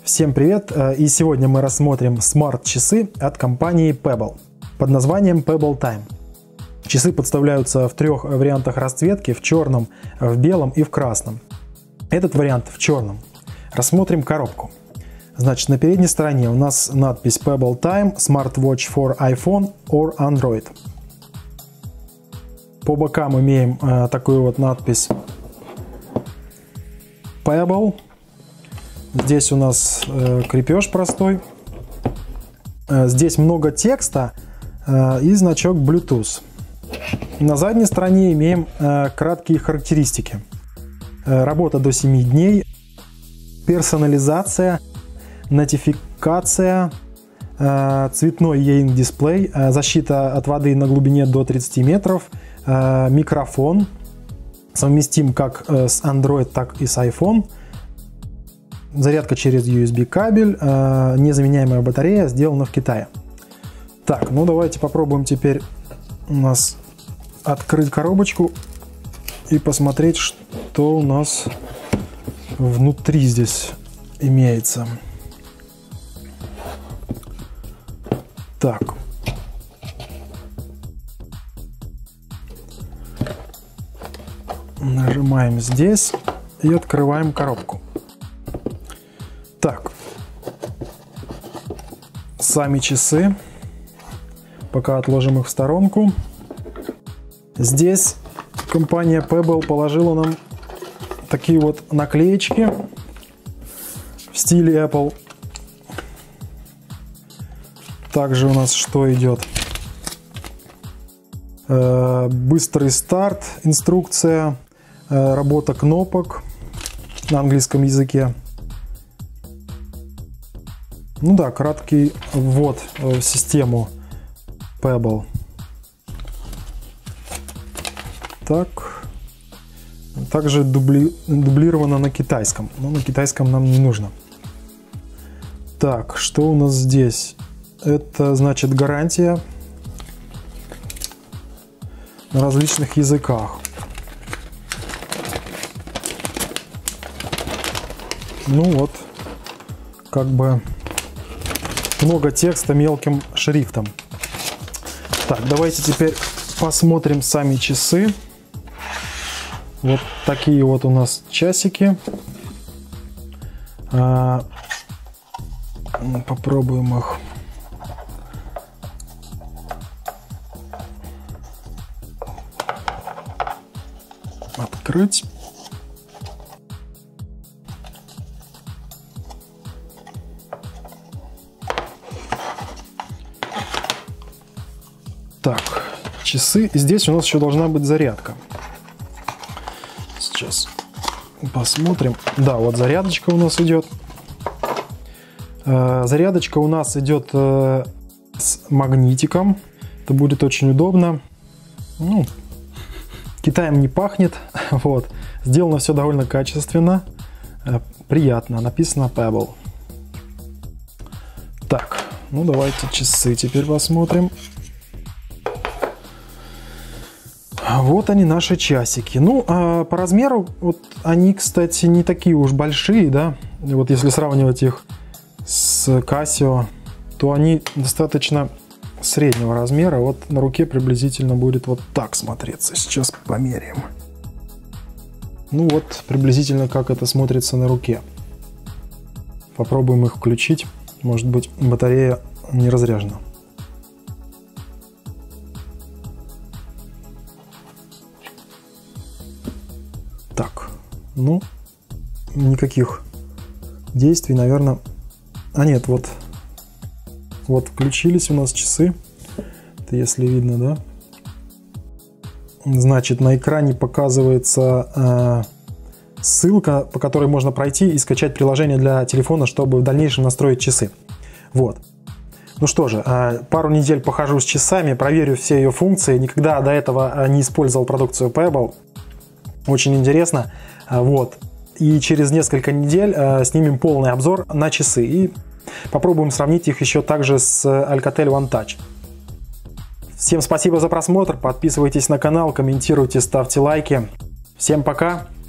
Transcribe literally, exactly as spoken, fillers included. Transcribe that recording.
Всем привет! И сегодня мы рассмотрим смарт-часы от компании Pebble под названием Pebble Time. Часы подставляются в трех вариантах расцветки: в черном, в белом и в красном. Этот вариант в черном. Рассмотрим коробку. Значит, на передней стороне у нас надпись Pebble Time Smartwatch for iPhone or Android. По бокам имеем э, такую вот надпись Pebble. Здесь у нас э, крепеж простой. Э, здесь много текста э, и значок Bluetooth. На задней стороне имеем э, краткие характеристики. Э, работа до семи дней, персонализация, нотификация, э, цветной E-Ink дисплей, э, защита от воды на глубине до тридцати метров, э, микрофон, совместим как э, с Android, так и с iPhone. Зарядка через ю эс би кабель, э, незаменяемая батарея, сделана в Китае. Так, ну давайте попробуем теперь у нас открыть коробочку и посмотреть, что у нас внутри здесь имеется. Так. Нажимаем здесь и открываем коробку. Так, сами часы, пока отложим их в сторонку. Здесь компания Pebble положила нам такие вот наклеечки в стиле Apple. Также у нас что идет? Э, быстрый старт, инструкция, э, работа кнопок на английском языке. Ну да, краткий ввод в систему Pebble. Так. Также дубли, дублировано на китайском. Но на китайском нам не нужно. Так, что у нас здесь? Это значит гарантия на различных языках. Ну вот, как бы много текста мелким шрифтом. Так, давайте теперь посмотрим сами часы. Вот такие вот у нас часики. А, попробуем их. Открыть. Так, часы. И здесь у нас еще должна быть зарядка. Сейчас посмотрим. Да, вот зарядочка у нас идет. Э, зарядочка у нас идет э, с магнитиком. Это будет очень удобно. Ну, Китаем не пахнет. Вот. Сделано все довольно качественно. Э, приятно. Написано Pebble. Так, ну давайте часы теперь посмотрим. Вот они, наши часики. Ну, а по размеру, вот они, кстати, не такие уж большие, да. Вот если сравнивать их с Casio, то они достаточно среднего размера. Вот на руке приблизительно будет вот так смотреться. Сейчас померяем. Ну вот, приблизительно как это смотрится на руке. Попробуем их включить. Может быть, батарея не разряжена. Так, ну, никаких действий, наверное. А нет, вот, вот включились у нас часы. Это если видно, да? Значит, на экране показывается э, ссылка, по которой можно пройти и скачать приложение для телефона, чтобы в дальнейшем настроить часы. Вот. Ну что же, э, пару недель похожу с часами, проверю все ее функции. Никогда до этого не использовал продукцию Pebble. Очень интересно, вот. И через несколько недель э, снимем полный обзор на часы и попробуем сравнить их еще также с Alcatel One Touch. Всем спасибо за просмотр, подписывайтесь на канал, комментируйте, ставьте лайки. Всем пока!